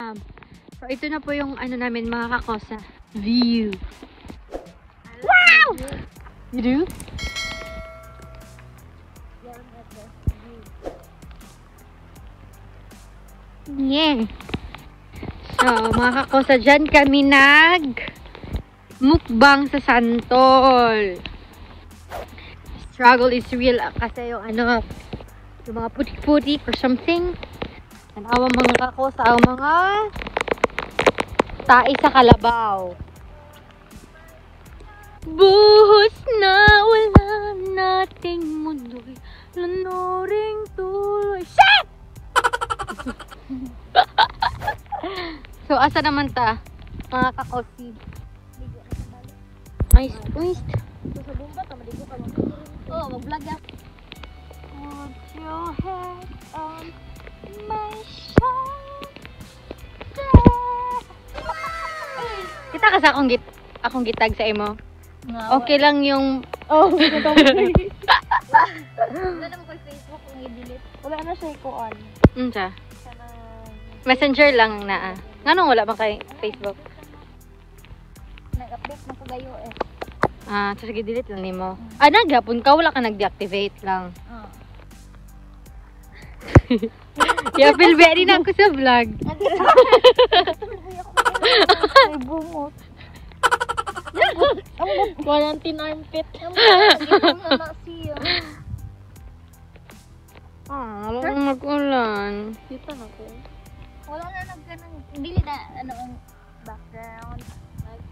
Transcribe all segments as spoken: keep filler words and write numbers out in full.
Um, so ito na po yung ano namin mga kakosa. View. Wow! You do? Yeah. So, mga kakosa, dyan kami nag mukbang sa santol. Struggle is real kasi yung ano, yung mga putik-putik or something. Tanawa mga kakosa, ang mga tae sa kalabaw. Buhos na wala nating mundo'y lunuring tuloy. Shit! So, asa naman ta? Mga kakosi. Ay, twist. Sa bumba, tamadigo ka lang. Oh, mag-vlog ya. Put your head on my shoulder. Kita ka sa akong git akong gitag sa imo. Okay lang yung oh, wala naman ko Facebook kung i-delete. Wala na siya ikuan. Mm sa. Messenger lang na. Nganong wala ba kay Facebook? Nag-update na ko gayo eh. Ah, so sige, delete lang nimo. Ah, naghapon ka, wala ka nag-deactivate lang. Oo. Yeah, feel very na ako sa vlog. Ay, bumot. Quarantine armpit. Ah, wala nang mag-ulan. Kita na ko. Wala na nagganang, dili na, ano, ang background. Like,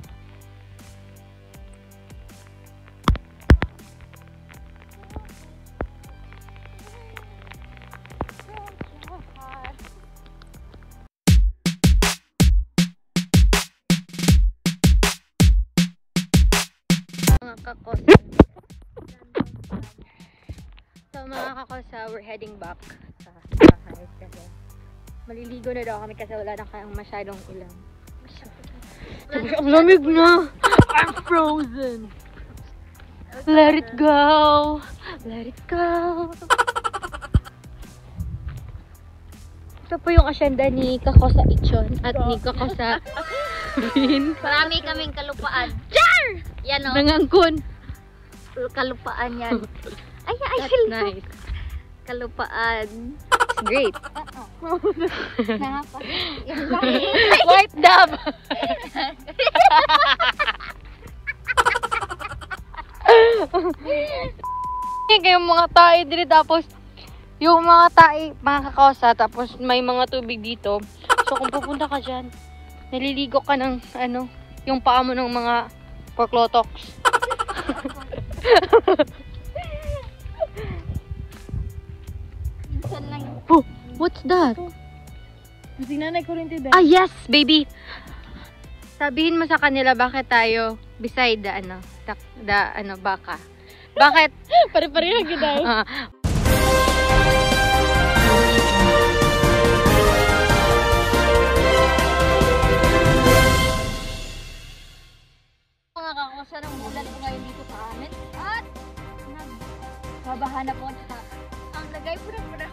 mga kakosa. So mga kakosa, we're heading back sa bahay kasi maliligo na daw kami kasi wala na kayang masyadong ulan. Tapos ang lamig na! I'm frozen! Let it go! Let it go! Ito po yung asyenda ni Kakosa Ichon at ni Kakosa Feen. marami kaming kalupaan. Char! Yan o. Nangangkon. Kalupaan yan. Ay, ay, That's feel nice. kalupaan. It's great. Nakapa. White dove! Kayong mga tae dito tapos yung mga tae, mga kakosa, tapos may mga tubig dito. So kung pupunta ka dyan, naliligo ka ng ano, yung paa mo ng mga porklotoks. Oh, what's that? Si nanay ko rin din. Ah, yes, baby! Sabihin mo sa kanila bakit tayo beside the, ano, the, the ano, baka. Bakit? Pare-pare na gina. Ah, Mga kakosa ng ulan ko ngayon dito sa amin. At nagbabahan na po. Ang lagay po na po na.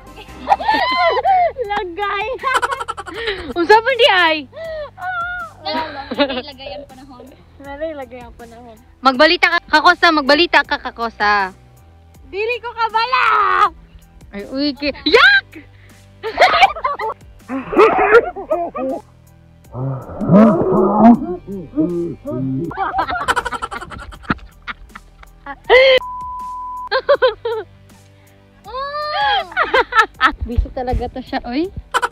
lagay! Unsa pa di ay? Nalagay ang panahon. Nalagay ang panahon. Magbalita ka, Kakosa, magbalita ka, Kakosa. Dili ko kabala! Ay, uy, ki... Yak! Biso talaga to siya, oy.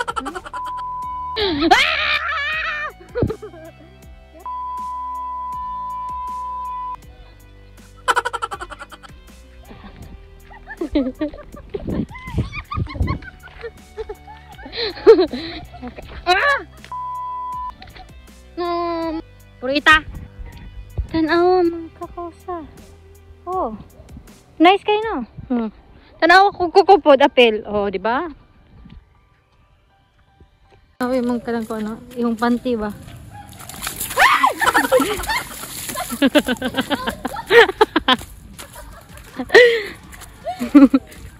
Ah! Um, Purita. Tanawa mga kakosa. Oh. Nice kayo no? Hmm. Tanawa ko kukupod apel. Oh, di ba? Oh, yung mga kalang ko ano, yung panty ba?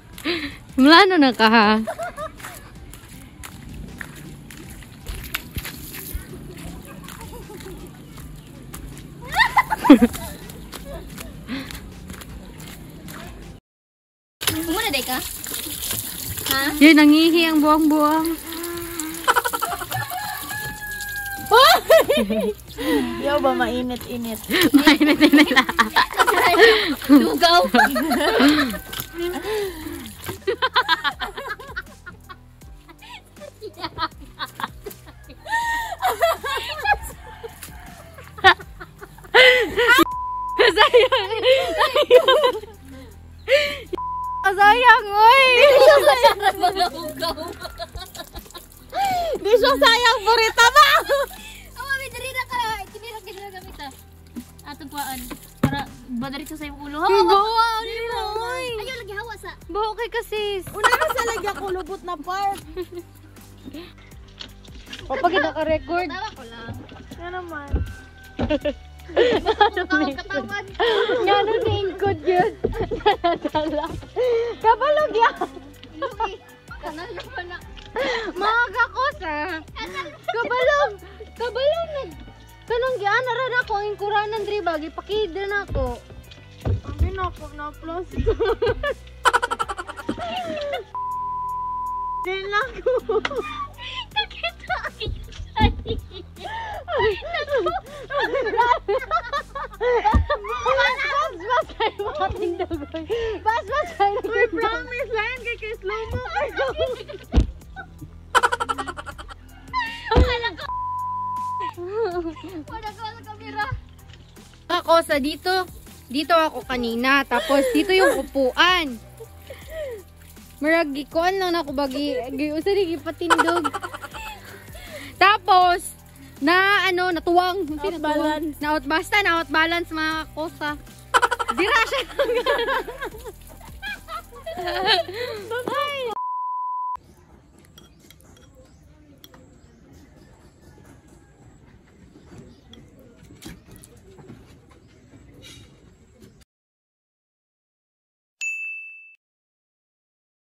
Mulano na ka ha? Muna day ka? Ha? Yun, nangihi ang buwang-buwang. Yo ba mainit-init? Mainit-init na. Lugaw. Sayang. Sayang, oy. Mga lugaw. Di siya sayang burita ba? Mami, dali na ka. Itinira ka na gamit ah. Atong kuhaan. Para badarit sa sa'yo ulo. Hawa, Bawa, di mo, oy. ayaw lagi hawa sa. Bawa kay kasis. Una na sa lagi ako lubot na part. O, pag naka-record. Tawa ko lang. Nga naman. Tawag katawan. Nga nung naingkod yun. Nadala. Kabalog yan. Lugi. Kanal naman na. Mga kakosa. Kabalog. Kabalog na. Kanang giana rin ako ang kuranan driba. Gipakida na ako. Ang ako na plus. Din lang ko. Nakita ako. Bas-bas kayo mga tindagoy. Bas-bas kayo. Uy, promise lang kay kay slow mo kayo. Wala ko sa kamera. Kakosa, dito. Dito ako kanina. Tapos dito yung upuan. Maragi ko lang ako bagi. Usa rin ipatindog. Tapos, na ano, natuwang. Outbalance. Na out, basta na outbalance mga kakosa. Dira siya.